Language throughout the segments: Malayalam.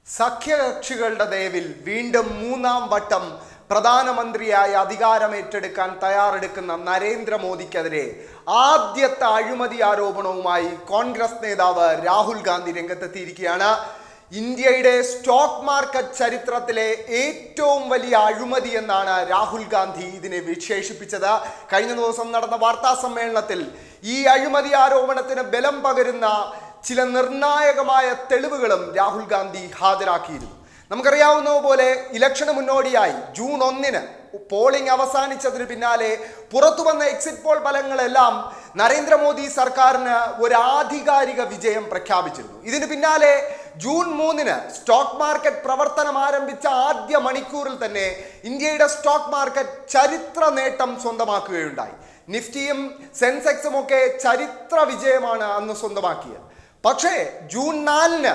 സഖ്യകക്ഷികളുടെ ദയവിൽ വീണ്ടും മൂന്നാം വട്ടം പ്രധാനമന്ത്രിയായി അധികാരമേറ്റെടുക്കാൻ തയ്യാറെടുക്കുന്ന നരേന്ദ്രമോദിക്കെതിരെ ആദ്യത്തെ അഴിമതി ആരോപണവുമായി കോൺഗ്രസ് നേതാവ് രാഹുൽ ഗാന്ധി രംഗത്തെത്തിയിരിക്കുകയാണ്. ഇന്ത്യയുടെ സ്റ്റോക്ക് മാർക്കറ്റ് ചരിത്രത്തിലെ ഏറ്റവും വലിയ അഴിമതി എന്നാണ് രാഹുൽ ഗാന്ധി ഇതിനെ വിശേഷിപ്പിച്ചത്. കഴിഞ്ഞ ദിവസം നടന്ന വാർത്താ സമ്മേളനത്തിൽ ഈ അഴിമതി ആരോപണത്തിന് ബലം പകരുന്ന ചില നിർണായകമായ തെളിവുകളും രാഹുൽ ഗാന്ധി ഹാജരാക്കിയിരുന്നു. നമുക്കറിയാവുന്നതുപോലെ ഇലക്ഷന് മുന്നോടിയായി ജൂൺ 1 പോളിംഗ് അവസാനിച്ചതിന് പിന്നാലെ പുറത്തു വന്ന എക്സിറ്റ് പോൾ ഫലങ്ങളെല്ലാം നരേന്ദ്രമോദി സർക്കാരിന് ഒരു ആധികാരിക വിജയം പ്രഖ്യാപിച്ചിരുന്നു. ഇതിന് പിന്നാലെ ജൂൺ 3 സ്റ്റോക്ക് മാർക്കറ്റ് പ്രവർത്തനം ആരംഭിച്ച ആദ്യ മണിക്കൂറിൽ തന്നെ ഇന്ത്യയുടെ സ്റ്റോക്ക് മാർക്കറ്റ് ചരിത്ര നേട്ടം സ്വന്തമാക്കുകയുണ്ടായി. നിഫ്റ്റിയും സെൻസെക്സും ഒക്കെ ചരിത്ര വിജയമാണ് അന്ന് സ്വന്തമാക്കിയത്. പക്ഷേ ജൂൺ 4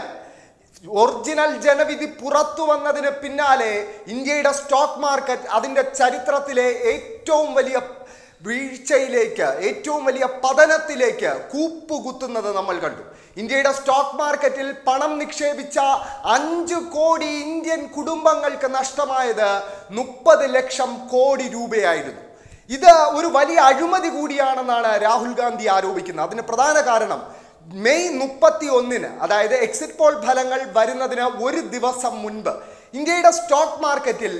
ഒറിജിനൽ ജനവിധി പുറത്തു വന്നതിന് പിന്നാലെ ഇന്ത്യയുടെ സ്റ്റോക്ക് മാർക്കറ്റ് അതിൻ്റെ ചരിത്രത്തിലെ ഏറ്റവും വലിയ വീഴ്ചയിലേക്ക്, ഏറ്റവും വലിയ പതനത്തിലേക്ക് കൂപ്പുകുത്തുന്നത് നമ്മൾ കണ്ടു. ഇന്ത്യയുടെ സ്റ്റോക്ക് മാർക്കറ്റിൽ പണം നിക്ഷേപിച്ച 5 കോടി ഇന്ത്യൻ കുടുംബങ്ങൾക്ക് നഷ്ടമായത് 30 ലക്ഷം കോടി രൂപയായിരുന്നു. ഇത് ഒരു വലിയ അഴിമതി കൂടിയാണെന്നാണ് രാഹുൽ ഗാന്ധി ആരോപിക്കുന്നത്. അതിന് പ്രധാന കാരണം മെയ് 31 അതായത് എക്സിറ്റ് പോൾ ഫലങ്ങൾ വരുന്നതിന് ഒരു ദിവസം മുൻപ് ഇന്ത്യയുടെ സ്റ്റോക്ക് മാർക്കറ്റിൽ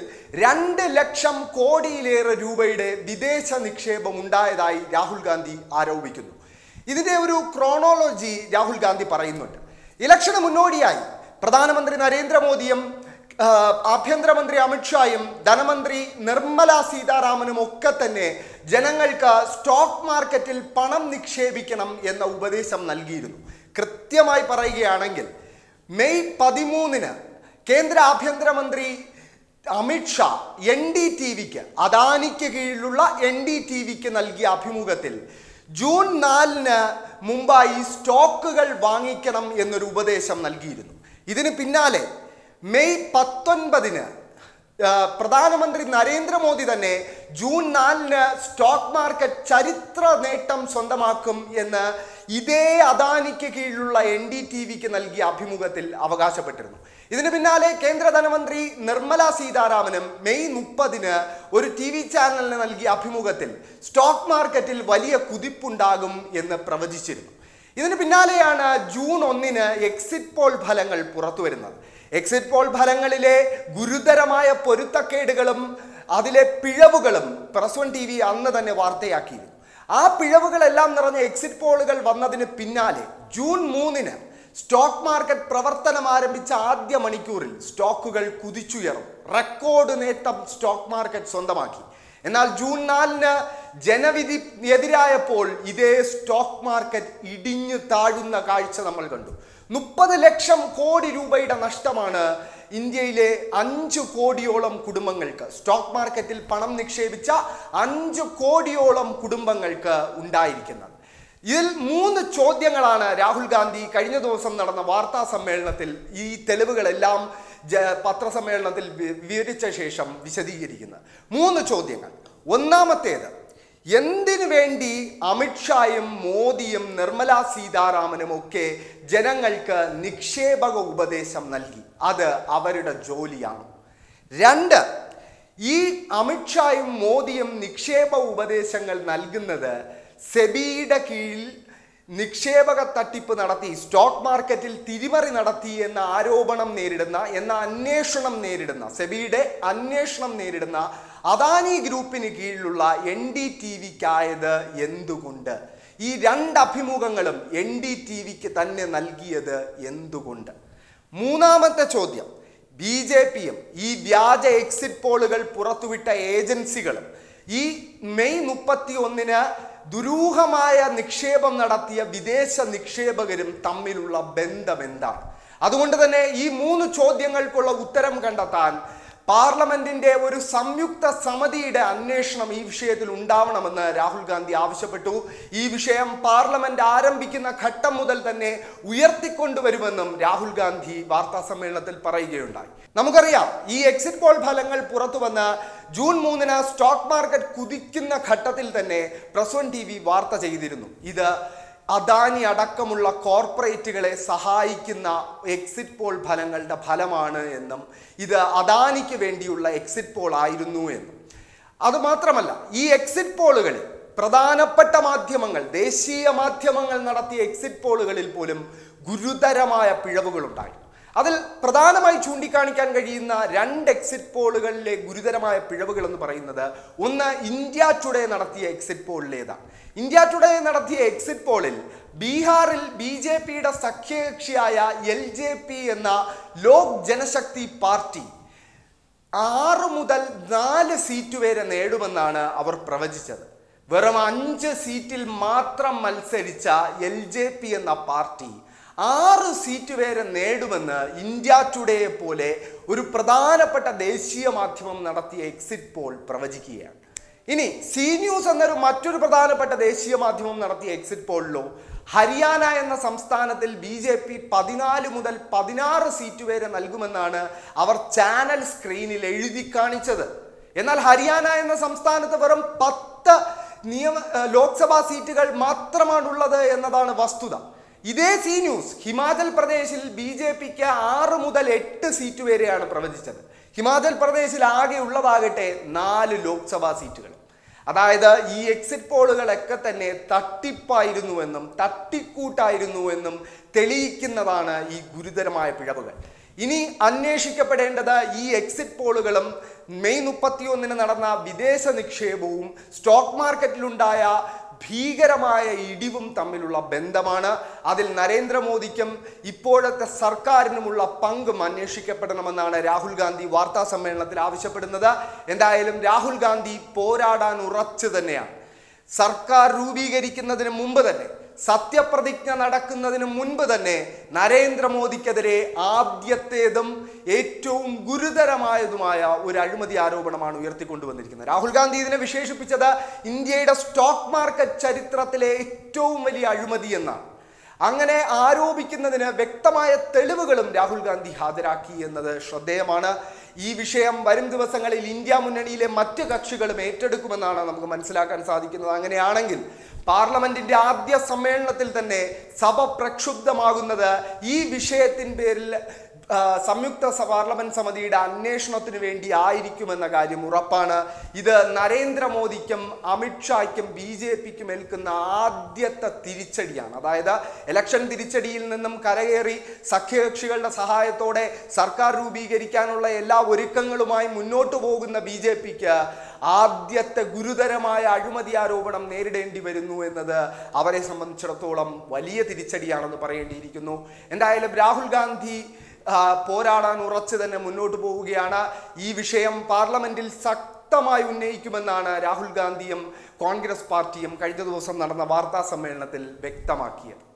2 ലക്ഷം കോടിയിലേറെ രൂപയുടെ വിദേശ നിക്ഷേപം ഉണ്ടായതായി രാഹുൽ ഗാന്ധി ആരോപിക്കുന്നു. ഇതിൻ്റെ ഒരു ക്രോണോളജി രാഹുൽ ഗാന്ധി പറയുന്നുണ്ട്. ഇലക്ഷന് മുന്നോടിയായി പ്രധാനമന്ത്രി നരേന്ദ്രമോദിയും ആഭ്യന്തരമന്ത്രി അമിത്ഷായും ധനമന്ത്രി നിർമ്മല സീതാരാമനും ഒക്കെ തന്നെ ജനങ്ങൾക്ക് സ്റ്റോക്ക് മാർക്കറ്റിൽ പണം നിക്ഷേപിക്കണം എന്ന ഉപദേശം നൽകിയിരുന്നു. കൃത്യമായി പറയുകയാണെങ്കിൽ മെയ് 13 കേന്ദ്ര ആഭ്യന്തരമന്ത്രി അമിത്ഷാ NDTVക്ക് അദാനിക്ക് കീഴിലുള്ള NDTVക്ക് നൽകിയ അഭിമുഖത്തിൽ ജൂൺ 4 മുമ്പായി സ്റ്റോക്കുകൾ വാങ്ങിക്കണം എന്നൊരു ഉപദേശം നൽകിയിരുന്നു. ഇതിന് പിന്നാലെ മെയ് 19 പ്രധാനമന്ത്രി നരേന്ദ്രമോദി തന്നെ ജൂൺ 4 സ്റ്റോക്ക് മാർക്കറ്റ് ചരിത്ര നേട്ടം സ്വന്തമാക്കും എന്ന് ഇതേ അദാനിക്ക് കീഴിലുള്ള NDTVക്ക് നൽകിയ അഭിമുഖത്തിൽ അവകാശപ്പെട്ടിരുന്നു. ഇതിന് പിന്നാലെ കേന്ദ്ര ധനമന്ത്രി നിർമ്മല സീതാരാമനും മെയ് 30 ഒരു TV ചാനലിന് നൽകിയ അഭിമുഖത്തിൽ സ്റ്റോക്ക് മാർക്കറ്റിൽ വലിയ കുതിപ്പുണ്ടാകും എന്ന് പ്രവചിച്ചിരുന്നു. ഇതിന് പിന്നാലെയാണ് ജൂൺ 1 എക്സിറ്റ് പോൾ ഫലങ്ങൾ പുറത്തു വരുന്നത്. എക്സിറ്റ് പോൾ ഫലങ്ങളിലെ ഗുരുതരമായ പൊരുത്തക്കേടുകളും അതിലെ പിഴവുകളും പ്രസ് 1 TV അന്ന് തന്നെ വാർത്തയാക്കിയിരുന്നു. ആ പിഴവുകളെല്ലാം നിറഞ്ഞ എക്സിറ്റ് പോളുകൾ വന്നതിന് പിന്നാലെ ജൂൺ 3 സ്റ്റോക്ക് മാർക്കറ്റ് പ്രവർത്തനം ആരംഭിച്ച ആദ്യ മണിക്കൂറിൽ സ്റ്റോക്കുകൾ കുതിച്ചുയർന്നു. റെക്കോർഡ് നേട്ടം സ്റ്റോക്ക് മാർക്കറ്റ് സ്വന്തമാക്കി. എന്നാൽ ജൂൺ 4 ജനവിധി എതിരായപ്പോൾ ഇതേ സ്റ്റോക്ക് മാർക്കറ്റ് ഇടിഞ്ഞു താഴുന്ന കാഴ്ച നമ്മൾ കണ്ടു. 30 ലക്ഷം കോടി രൂപയുടെ നഷ്ടമാണ് ഇന്ത്യയിലെ 5 കോടിയോളം കുടുംബങ്ങൾക്ക്, സ്റ്റോക്ക് മാർക്കറ്റിൽ പണം നിക്ഷേപിച്ച 5 കോടിയോളം കുടുംബങ്ങൾക്ക് ഉണ്ടായിരിക്കുന്നത്. ഇതിൽ 3 ചോദ്യങ്ങളാണ് രാഹുൽ ഗാന്ധി കഴിഞ്ഞ ദിവസം നടന്ന വാർത്താ സമ്മേളനത്തിൽ ഈ തെളിവുകളെല്ലാം പത്രസമ്മേളനത്തിൽ വിവരിച്ച ശേഷം വിശദീകരിക്കുന്നത്. 3 ചോദ്യങ്ങൾ. ഒന്നാമത്തേത്, എന്തിനു വേണ്ടി അമിത്ഷായും മോദിയും നിർമ്മല സീതാരാമനും ഒക്കെ ജനങ്ങൾക്ക് നിക്ഷേപക ഉപദേശം നൽകി? അത് അവരുടെ ജോലിയാണ്. 2, ഈ അമിത്ഷായും മോദിയും നിക്ഷേപ ഉപദേശങ്ങൾ നൽകുന്നത് സെബിയുടെ കീഴിൽ നിക്ഷേപക തട്ടിപ്പ് നടത്തി സ്റ്റോക്ക് മാർക്കറ്റിൽ തിരിമറി നടത്തി എന്ന ആരോപണം നേരിടുന്ന, സെബിയുടെ അന്വേഷണം നേരിടുന്ന അദാനി ഗ്രൂപ്പിന് കീഴിലുള്ള NDTVക്കായത് എന്തുകൊണ്ട്? ഈ 2 അഭിമുഖങ്ങളും NDTVക്ക് തന്നെ നൽകിയത് എന്തുകൊണ്ട്? മൂന്നാമത്തെ ചോദ്യം, BJPയും ഈ വ്യാജ എക്സിറ്റ് പോളുകൾ പുറത്തുവിട്ട ഏജൻസികളും ഈ മെയ് 31 ദുരൂഹമായ നിക്ഷേപം നടത്തിയ വിദേശ നിക്ഷേപകരും തമ്മിലുള്ള ബന്ധം എന്താണ്? അതുകൊണ്ട് തന്നെ ഈ 3 ചോദ്യങ്ങൾക്കുള്ള ഉത്തരം കണ്ടെത്താൻ പാർലമെന്റിന്റെ ഒരു സംയുക്ത സമിതിയുടെ അന്വേഷണം ഈ വിഷയത്തിൽ ഉണ്ടാവണമെന്ന് രാഹുൽ ഗാന്ധി ആവശ്യപ്പെട്ടു. ഈ വിഷയം പാർലമെന്റ് ആരംഭിക്കുന്ന ഘട്ടം മുതൽ തന്നെ ഉയർത്തിക്കൊണ്ടുവരുമെന്നും രാഹുൽ ഗാന്ധി വാർത്താ സമ്മേളനത്തിൽ പറയുകയുണ്ടായി. നമുക്കറിയാം, ഈ എക്സിറ്റ് പോൾ ഫലങ്ങൾ പുറത്തു വന്ന ജൂൺ 3 സ്റ്റോക്ക് മാർക്കറ്റ് കുതിക്കുന്ന ഘട്ടത്തിൽ തന്നെ പ്രസ് 1 TV വാർത്ത ചെയ്തിരുന്നു. ഇത് അദാനി അടക്കമുള്ള കോർപ്പറേറ്റുകളെ സഹായിക്കുന്ന എക്സിറ്റ് പോൾ ഫലങ്ങളുടെ ഫലമാണ് എന്നും ഇത് അദാനിക്ക് വേണ്ടിയുള്ള എക്സിറ്റ് പോൾ ആയിരുന്നു എന്നും. അതുമാത്രമല്ല, ഈ എക്സിറ്റ് പോളുകളിൽ പ്രധാനപ്പെട്ട മാധ്യമങ്ങൾ, ദേശീയ മാധ്യമങ്ങൾ നടത്തിയ എക്സിറ്റ് പോളുകളിൽ പോലും ഗുരുതരമായ പിഴവുകളുണ്ടായി. അതിൽ പ്രധാനമായി ചൂണ്ടിക്കാണിക്കാൻ കഴിയുന്ന 2 എക്സിറ്റ് പോളുകളിലെ ഗുരുതരമായ പിഴവുകൾ എന്ന് പറയുന്നത്, ഒന്ന് ഇന്ത്യ ടുഡേ നടത്തിയ എക്സിറ്റ് പോളിലേതാണ്. ഇന്ത്യ ടുഡേ നടത്തിയ എക്സിറ്റ് പോളിൽ ബീഹാറിൽ BJPയുടെ സഖ്യകക്ഷിയായ LJP എന്ന ലോക് ജനശക്തി പാർട്ടി 6 മുതൽ 4 സീറ്റ് വരെ നേടുമെന്നാണ് അവർ പ്രവചിച്ചത്. വെറും 5 സീറ്റിൽ മാത്രം മത്സരിച്ച LJP എന്ന പാർട്ടി 6 സീറ്റ് വരെ നേടുമെന്ന് ഇന്ത്യ ടുഡേയെ പോലെ ഒരു പ്രധാനപ്പെട്ട ദേശീയ മാധ്യമം നടത്തിയ എക്സിറ്റ് പോൾ പ്രവചിക്കുകയാണ്. ഇനി സി ന്യൂസ് എന്നൊരു മറ്റൊരു പ്രധാനപ്പെട്ട ദേശീയ മാധ്യമം നടത്തിയ എക്സിറ്റ് പോളിലോ ഹരിയാന എന്ന സംസ്ഥാനത്തിൽ BJP 14 മുതൽ 16 സീറ്റ് വരെ നൽകുമെന്നാണ് അവർ ചാനൽ സ്ക്രീനിൽ എഴുതി കാണിച്ചത്. എന്നാൽ ഹരിയാന എന്ന സംസ്ഥാനത്ത് വെറും 10 ലോക്സഭാ സീറ്റുകൾ മാത്രമാണുള്ളത് എന്നതാണ് വസ്തുത. ഇതേ സി ന്യൂസ് ഹിമാചൽ പ്രദേശിൽ BJPക്ക് 6 മുതൽ 8 സീറ്റ് വരെയാണ് പ്രവചിച്ചത്. ഹിമാചൽ പ്രദേശിൽ ആകെ ഉള്ളതാകട്ടെ 4 ലോക്സഭാ സീറ്റുകൾ. അതായത് ഈ എക്സിറ്റ് പോളുകളൊക്കെ തന്നെ തട്ടിപ്പായിരുന്നുവെന്നും തട്ടിക്കൂട്ടായിരുന്നുവെന്നും തെളിയിക്കുന്നതാണ് ഈ ഗുരുതരമായ പിഴവുകൾ. ഇനി അന്വേഷിക്കപ്പെടേണ്ടത് ഈ എക്സിറ്റ് പോളുകളും മെയ് 31 നടന്ന വിദേശ നിക്ഷേപവും സ്റ്റോക്ക് മാർക്കറ്റിലുണ്ടായ ഭീകരമായ ഇടിവും തമ്മിലുള്ള ബന്ധമാണ്. അതിൽ നരേന്ദ്രമോദിക്കും ഇപ്പോഴത്തെ സർക്കാരിനുമുള്ള പങ്കും അന്വേഷിക്കപ്പെടണമെന്നാണ് രാഹുൽ ഗാന്ധി വാർത്താ സമ്മേളനത്തിൽ ആവശ്യപ്പെടുന്നത്. എന്തായാലും രാഹുൽ ഗാന്ധി പോരാടാൻ ഉറച്ചു തന്നെയാണ്. സർക്കാർ രൂപീകരിക്കുന്നതിന് മുമ്പ് തന്നെ, സത്യപ്രതിജ്ഞ നടക്കുന്നതിന് മുൻപ് തന്നെ നരേന്ദ്രമോദിക്കെതിരെ ആദ്യത്തേതും ഏറ്റവും ഗുരുതരമായതുമായ ഒരു അഴിമതി ആരോപണമാണ് ഉയർത്തിക്കൊണ്ടുവന്നിരിക്കുന്നത്. രാഹുൽ ഗാന്ധി ഇതിനെ വിശേഷിപ്പിച്ചത് ഇന്ത്യയുടെ സ്റ്റോക്ക് മാർക്കറ്റ് ചരിത്രത്തിലെ ഏറ്റവും വലിയ അഴിമതി എന്നാണ്. അങ്ങനെ ആരോപിക്കുന്നതിന് വ്യക്തമായ തെളിവുകളും രാഹുൽ ഗാന്ധി ഹാജരാക്കി എന്നത് ശ്രദ്ധേയമാണ്. ഈ വിഷയം വരും ദിവസങ്ങളിൽ ഇന്ത്യ മുന്നണിയിലെ മറ്റ് കക്ഷികളും ഏറ്റെടുക്കുമെന്നാണ് നമുക്ക് മനസ്സിലാക്കാൻ സാധിക്കുന്നത്. അങ്ങനെയാണെങ്കിൽ പാർലമെന്റിന്റെ ആദ്യ സമ്മേളനത്തിൽ തന്നെ സഭ പ്രക്ഷുബ്ധമാകുന്നത് ഈ വിഷയത്തിൻ പേരിൽ സംയുക്ത പാർലമെന്റ് സമിതിയുടെ അന്വേഷണത്തിന് വേണ്ടി ആയിരിക്കുമെന്ന കാര്യം ഉറപ്പാണ്. ഇത് നരേന്ദ്രമോദിക്കും അമിത്ഷായ്ക്കും BJPക്കും ഏൽക്കുന്ന ആദ്യത്തെ തിരിച്ചടിയാണ്. അതായത് ഇലക്ഷൻ തിരിച്ചടിയിൽ നിന്നും കരകയറി സഖ്യകക്ഷികളുടെ സഹായത്തോടെ സർക്കാർ രൂപീകരിക്കാനുള്ള എല്ലാ ഒരുക്കങ്ങളുമായി മുന്നോട്ട് പോകുന്ന BJPക്ക് ആദ്യത്തെ ഗുരുതരമായ അഴിമതി ആരോപണം നേരിടേണ്ടി വരുന്നു എന്നത് അവരെ സംബന്ധിച്ചിടത്തോളം വലിയ തിരിച്ചടിയാണെന്ന് പറയേണ്ടിയിരിക്കുന്നു. എന്തായാലും രാഹുൽ ഗാന്ധി പോരാടാൻ ഉറച്ചു തന്നെ മുന്നോട്ട് പോവുകയാണ്. ഈ വിഷയം പാർലമെന്റിൽ ശക്തമായി ഉന്നയിക്കുമെന്നാണ് രാഹുൽ ഗാന്ധിയും കോൺഗ്രസ് പാർട്ടിയും കഴിഞ്ഞ ദിവസം നടന്ന വാർത്താ സമ്മേളനത്തിൽ വ്യക്തമാക്കിയത്.